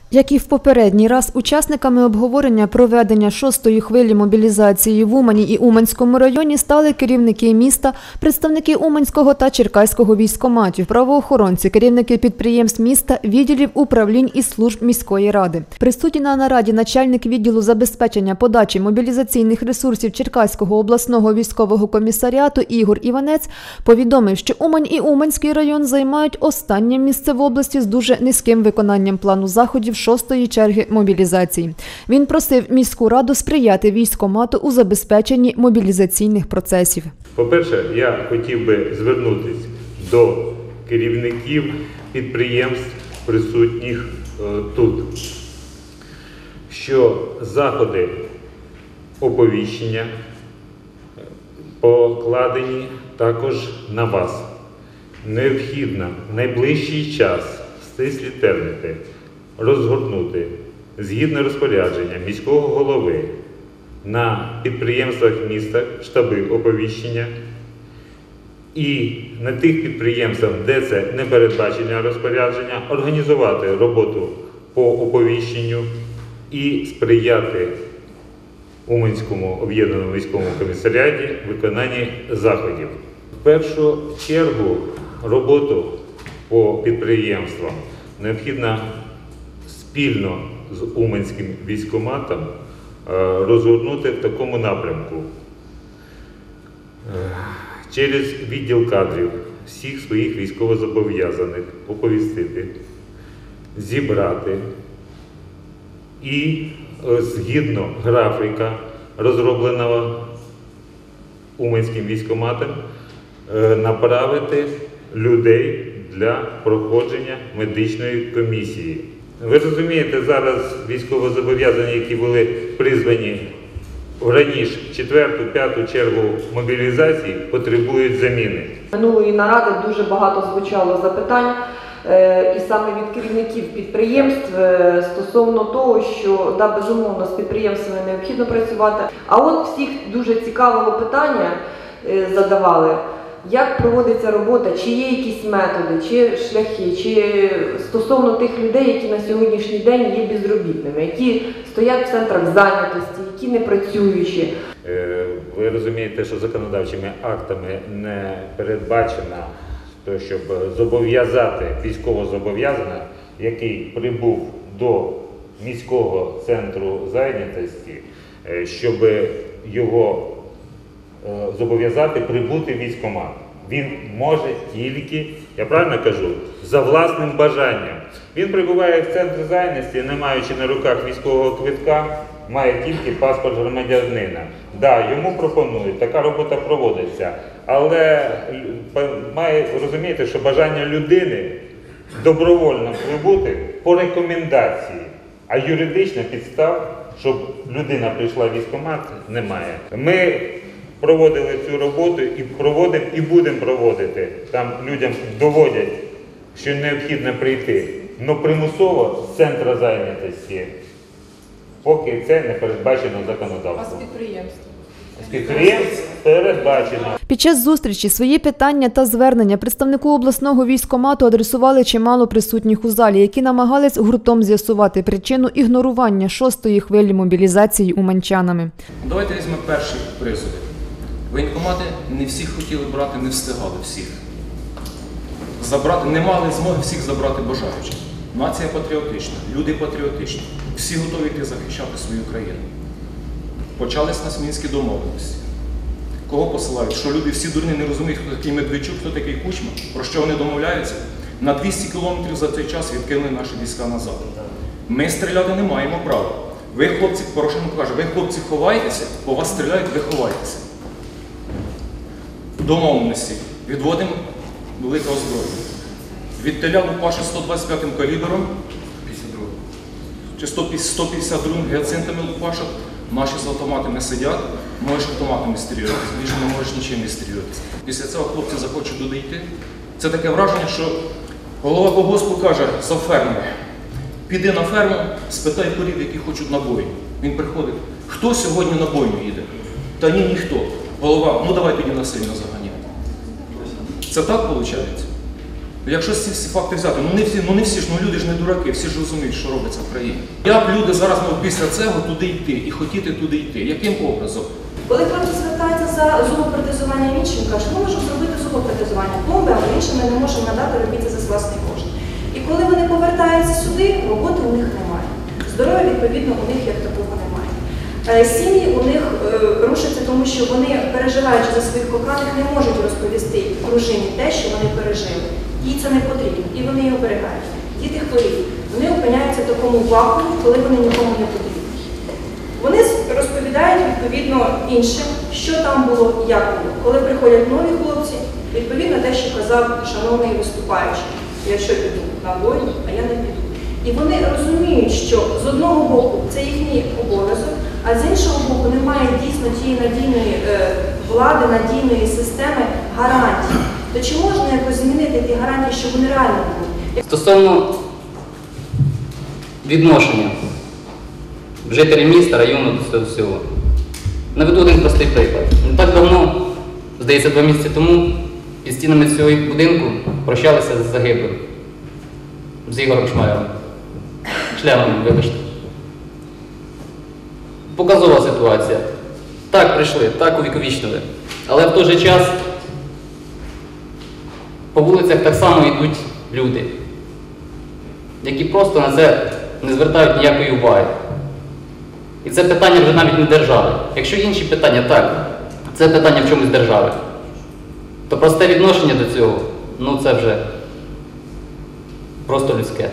Як і в попередній раз, учасниками обговорення проведення 6-ї хвилі мобілізації в Умані і Уманському районі стали керівники міста, представники Уманського та Черкаського військкоматів, правоохоронці, керівники підприємств міста, відділів управлінь і служб міської ради. Присутній на нараді начальник відділу забезпечення подачі мобілізаційних ресурсів Черкаського обласного військового комісаріату Ігор Іванець повідомив, що Умань і Уманський район займають останнє місце в області з дуже низьким виконанням плану заходів 6-ї черги мобілізації. Він просив міську раду сприяти військкомату у забезпеченні мобілізаційних процесів. По-перше, я хотів би звернутися до керівників підприємств, присутніх тут, що заходи оповіщення покладені також на вас. Необхідно в найближчий час стислі терміни розгорнути згідно розпорядження міського голови на підприємствах міста штаби оповіщення і на тих підприємствах, де це не передбачення розпорядження, організувати роботу по оповіщенню і сприяти Уманському об'єднаному військовому комісаріаті виконанні заходів. В першу чергу роботу по підприємствам необхідно спільно з Уманським військкоматом розгорнути в такому напрямку. Через відділ кадрів всіх своїх військовозобов'язаних оповістити, зібрати і згідно графіка, розробленого Уманським військкоматом, направити людей для проходження медичної комісії. Ви розумієте, зараз військовозобов'язані, які були призвані раніше 4-5 чергу мобілізації, потребують заміни. Минулої наради дуже багато звучало запитань, і саме від керівників підприємств стосовно того, що, да, безумовно, з підприємствами необхідно працювати. А от всіх дуже цікавило питання, задавали, як проводиться робота, чи є якісь методи, чи шляхи, чи стосовно тих людей, які на сьогоднішній день є безробітними, які стоять в центрах зайнятості, які не працюючі. Ви розумієте, що законодавчими актами не передбачено, щоб зобов'язати військовозобов'язаного, який прибув до міського центру зайнятості, щоб його зобов'язати прибути в військкомат. Він може тільки, я правильно кажу, за власним бажанням. Він прибуває в центр зайнятості, не маючи на руках військового квитка, має тільки паспорт громадянина. Да, йому пропонують, така робота проводиться, але має розуміти, що бажання людини добровольно прибути по рекомендації, а юридична підстав, щоб людина прийшла в військкомат, немає. Ми проводили цю роботу і проводимо, і будемо проводити. Там людям доводять, що необхідно прийти, але примусово з центру зайнятості, поки це не передбачено законодавством. А з підприємством? З підприємств передбачено. Під час зустрічі свої питання та звернення представнику обласного військкомату адресували чимало присутніх у залі, які намагались гуртом з'ясувати причину ігнорування 6-ї хвилі мобілізації уманчанами. Давайте візьмемо перший призов. Воєнкомати не всіх хотіли брати, не встигали всіх. Не мали змоги всіх забрати бажаючих. Нація патріотична, люди патріотичні, всі готові йти захищати свою країну. Почались нас мінські домовленості. Кого посилають? Що люди всі дурні не розуміють, хто такий Медведчук, хто такий Кучма, про що вони домовляються? На 200 кілометрів за цей час відкинули наші війська назад. Ми стріляти не маємо права. Ви, хлопці, Порошенко каже, ви, хлопці, ховайтеся, по вас стріляють, ви ховайтеся. Домовленості. Відводимо велике озброєння. Відтиля Лупаші 125-м калібром, чи 152-м гіацинтами Лупашок, наші з автоматами сидять, можеш автоматами стрілятися, більше не можеш нічим не стрілятися. Після цього хлопці захочуть туди йти. Це таке враження, що голова колгоспу каже за фермер, піди на ферму, спитай корів, які хочуть на бойню. Він приходить, хто сьогодні на бойню їде? Та ні, ніхто. Голова, ну давай тоді насильно заганяти. Це так виходить? Якщо ці всі факти взяти, не всі ж, люди ж не дураки, всі ж розуміють, що робиться в країні. Як люди зараз можуть після цього туди йти і хотіти туди йти? Яким образом? Коли хлопці звертаються за зубопротезуванням іншим, кажуть, ми можемо зробити зубопротезування пломби, але іншим ми не можемо надати, робити це за власний кошт. І коли вони повертаються сюди, роботи у них немає. Здоров'я, відповідно, у них як такого немає. Сім'ї у них рушаться, тому що вони, переживаючи за своїх коханих, не можуть розповісти дружині те, що вони пережили. Їй це не потрібно, і вони її оберігають. Діти хворіють. Вони опиняються в такому вакуумі, коли вони нікому не потрібні. Вони розповідають, відповідно, іншим, що там було, як було. Коли приходять нові хлопці, відповідно те, що казав шановний виступаючий. Я що піду на війну, а я не піду. І вони розуміють, що з одного боку це їхній обов'язок, а з іншого боку немає дійсно тієї надійної влади, надійної системи гарантій. То чи можна якось змінити ті гарантії, щоб вони реально були? Стосовно відношення жителів міста, району до цього всього. Наведу один простий приклад. Не так давно, здається, 2 місяці тому, під стінами цього будинку прощалися з загиблим. З Ігорем Шмайером. Членом, вибачте. Показова ситуація. Так прийшли, так увіковічнили. Але в той же час по вулицях так само йдуть люди, які просто на це не звертають ніякої уваги. І це питання вже навіть не держави. Якщо інші питання, так, це питання в чомусь держави, то просте відношення до цього, ну це вже просто людське.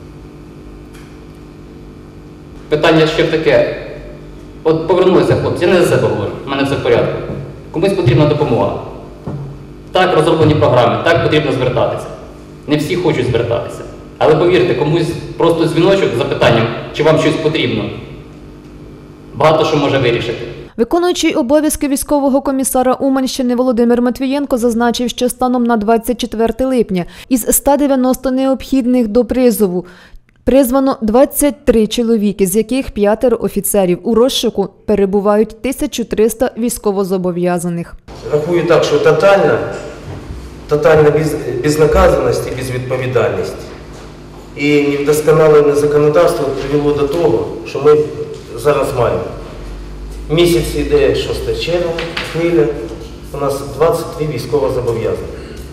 Питання ще таке. От повернулися хлопці, я не за себе говорю, в мене все в порядку. Комусь потрібна допомога. Так, розроблені програми, так потрібно звертатися. Не всі хочуть звертатися. Але повірте, комусь просто дзвіночок з запитанням, чи вам щось потрібно, багато що може вирішити. Виконуючий обов'язки військового комісара Уманщини Володимир Матвієнко зазначив, що станом на 24 липня із 190 необхідних до призову призвано 23 чоловіки, з яких 5 офіцерів. У розшуку перебувають 1300 військовозобов'язаних. Рахую так, що тотальна безнаказаність і безвідповідальність і невдосконалене законодавство привело до того, що ми зараз маємо. Місяць йде 6 червня, хвиля, у нас 23 військовозобов'язаних.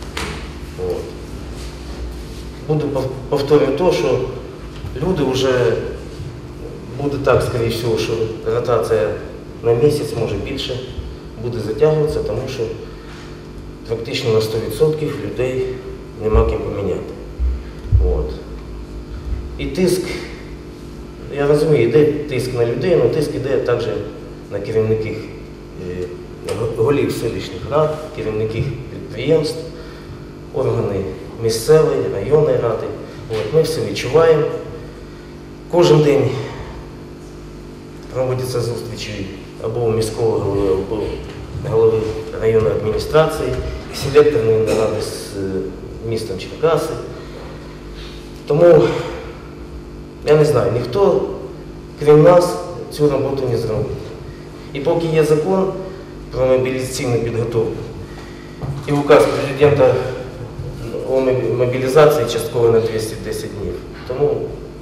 Буду повторювати те, що люди вже, буде так, скоріше всього, що ротація на місяць, може більше, буде затягуватися, тому що практично на 100% людей нема ким поміняти. От. І тиск, я розумію, йде тиск на людей, але тиск йде також на керівників, голів селищних рад, керівників підприємств, органи місцевої, районної ради. От. Ми все відчуваємо. Кожен день проводяться зустрічі або у міського голови, або голови районної адміністрації, селекторної наради з містом Черкаси. Тому, я не знаю, ніхто, крім нас, цю роботу не зробить. І поки є закон про мобілізаційну підготовку і указ президента о мобілізації частково на 210 днів, тому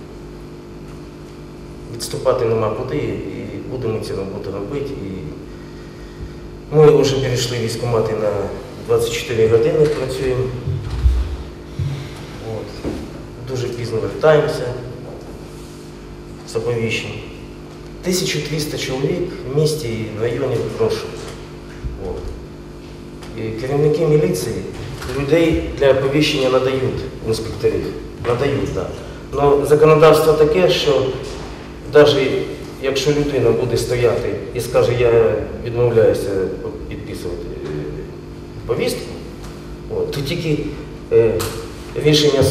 відступати нема куди і будемо ці роботи робити. І ми вже перейшли військкомати на 24 години, працюємо. От. Дуже пізно вертаємося з оповіщень. 1300 чоловік в місті і в районі в розшуку. І керівники міліції людей для оповіщення надають, інспекторів. Надають, так. Але законодавство таке, що навіть якщо людина буде стояти і скаже, я відмовляюся підписувати повістку, то тільки рішення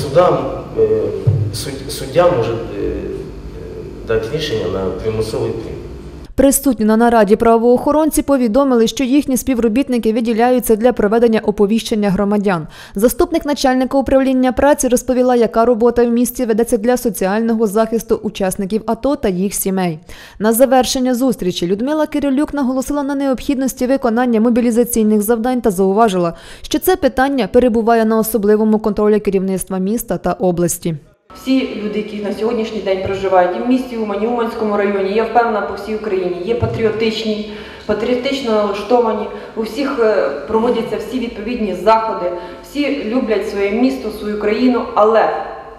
суддя може дати рішення на примусовий прийом. Присутні на нараді правоохоронці повідомили, що їхні співробітники виділяються для проведення оповіщення громадян. Заступник начальника управління праці розповіла, яка робота в місті ведеться для соціального захисту учасників АТО та їх сімей. На завершення зустрічі Людмила Кирилюк наголосила на необхідності виконання мобілізаційних завдань та зауважила, що це питання перебуває на особливому контролі керівництва міста та області. Всі люди, які на сьогоднішній день проживають і в місті Умані, в Уманському районі, я впевнена по всій Україні, є патріотичні, патріотично налаштовані, у всіх проводяться всі відповідні заходи, всі люблять своє місто, свою країну, але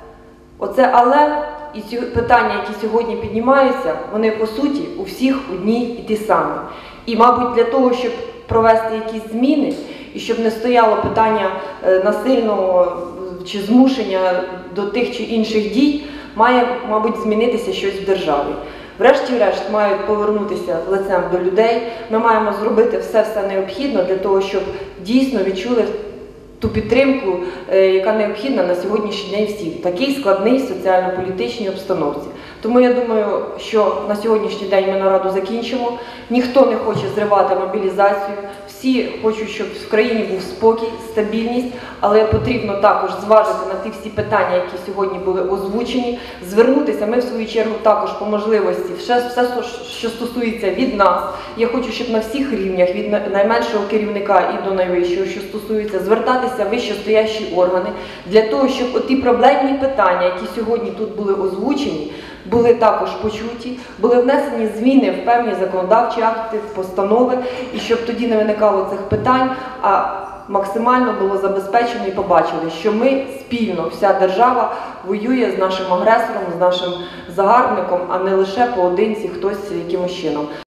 оце але і ці питання, які сьогодні піднімаються, вони по суті у всіх одні і ті самі. І, мабуть, для того, щоб провести якісь зміни і щоб не стояло питання насильного чи змушення до тих чи інших дій, має, мабуть, змінитися щось в державі. Врешті-решт мають повернутися лицем до людей. Ми маємо зробити все необхідне для того, щоб дійсно відчули ту підтримку, яка необхідна на сьогоднішній день всім, в такій складній соціально-політичній обстановці. Тому я думаю, що на сьогоднішній день ми нараду закінчимо. Ніхто не хоче зривати мобілізацію, всі хочуть, щоб в країні був спокій, стабільність, але потрібно також зважити на ті всі питання, які сьогодні були озвучені, звернутися, ми в свою чергу також по можливості, все, що стосується від нас. Я хочу, щоб на всіх рівнях, від найменшого керівника і до найвищого, що стосується, звертатися в вищестоящі органи, для того, щоб оті проблемні питання, які сьогодні тут були озвучені, були також почуті, були внесені зміни в певні законодавчі акти, постанови, і щоб тоді не виникало цих питань, а максимально було забезпечено і побачили, що ми спільно, вся держава воює з нашим агресором, з нашим загарбником, а не лише поодинці хтось якимось чином.